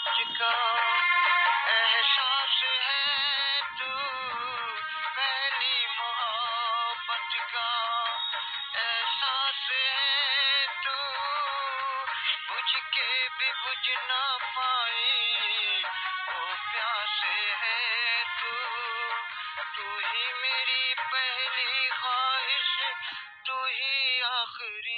मोहब्बत का एहसास है तू, पहली मोहब्बत का एहसास है तू, बुझ के भी बुझ ना पाई वो प्यास है तू, तू ही मेरी पहली ख्वाहिश, तू ही आखिरी